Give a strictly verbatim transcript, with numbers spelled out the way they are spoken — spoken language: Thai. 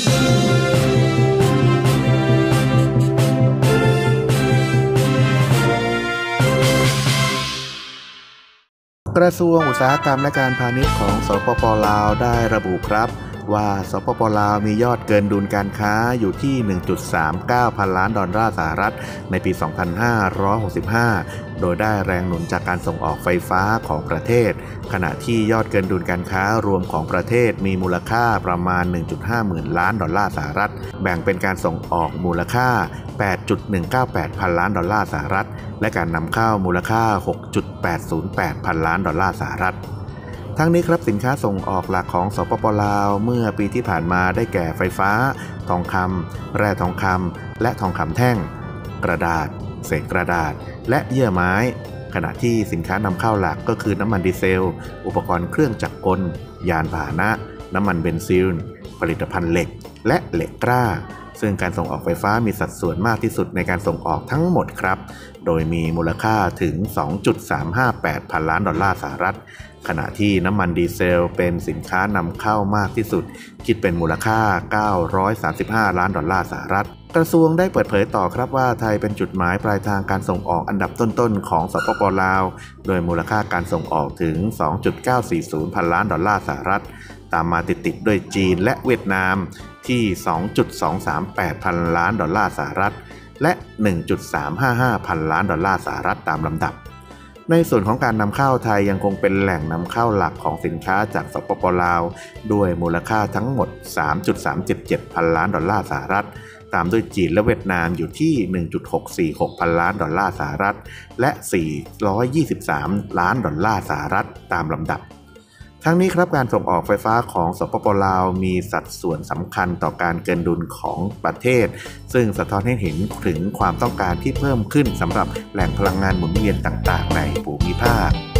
กระทรวงอุตสาหกรรมและการพาณิชย์ของสปป.ลาวได้ระบุครับว่าสปป.ลาวมียอดเกินดุลการค้าอยู่ที่ หนึ่งจุดสามเก้า พันล้านดอลลาร์สหรัฐในปี สองพันห้าร้อยหกสิบห้า โดยได้แรงหนุนจากการส่งออกไฟฟ้าของประเทศขณะที่ยอดเกินดุลการค้ารวมของประเทศมีมูลค่าประมาณ หนึ่งจุดห้า หมื่นล้านดอลลาร์สหรัฐแบ่งเป็นการส่งออกมูลค่า แปดจุดหนึ่งเก้าแปด พันล้านดอลลาร์สหรัฐและการนำเข้ามูลค่า หกจุดแปดศูนย์แปด พันล้านดอลลาร์สหรัฐทั้งนี้ครับสินค้าส่งออกหลักของสปป.ลาวเมื่อปีที่ผ่านมาได้แก่ไฟฟ้าทองคำแร่ทองคำและทองคำแท่งกระดาษเศษกระดาษและเยื่อไม้ขณะที่สินค้านำเข้าหลักก็คือน้ำมันดีเซลอุปกรณ์เครื่องจักรกลยานพาหนะน้ำมันเบนซินผลิตภัณฑ์เหล็กและเหล็กกล้าซึ่งการส่งออกไฟฟ้ามีสัดส่วนมากที่สุดในการส่งออกทั้งหมดครับโดยมีมูลค่าถึง สองจุดสามห้าแปด พันล้านดอลลาร์สหรัฐขณะที่น้ำมันดีเซลเป็นสินค้านำเข้ามากที่สุดคิดเป็นมูลค่าเก้าร้อยสามสิบห้าล้านดอลลาร์สหรัฐกระทรวงได้เปิดเผยต่อครับว่าไทยเป็นจุดหมายปลายทางการส่งออกอันดับต้นๆของสปป.ลาวโดยมูลค่าการส่งออกถึง สองจุดเก้าสี่ศูนย์ พันล้านดอลลาร์สหรัฐตามมาติดๆด้วยจีนและเวียดนามที่ สองจุดสองสามแปด พันล้านดอลลาร์สหรัฐและ หนึ่งจุดสามห้าห้า พันล้านดอลลาร์สหรัฐตามลำดับในส่วนของการนำเข้าไทยยังคงเป็นแหล่งนำเข้าหลักของสินค้าจากสปป.ลาวด้วยมูลค่าทั้งหมด สามจุดสามเจ็ดเจ็ด พันล้านดอลลาร์สหรัฐตามด้วยจีนและเวียดนามอยู่ที่ หนึ่งจุดหกสี่หก พันล้านดอลลาร์สหรัฐและ สี่ร้อยยี่สิบสาม ล้านดอลลาร์สหรัฐตามลำดับทั้งนี้ครับการส่งออกไฟฟ้าของสปป.ลาวมีสัดส่วนสำคัญต่อการเกินดุลของประเทศซึ่งสะท้อนให้เห็นถึงความต้องการที่เพิ่มขึ้นสำหรับแหล่งพลังงานหมุนเวียนต่างๆในภูมิภาค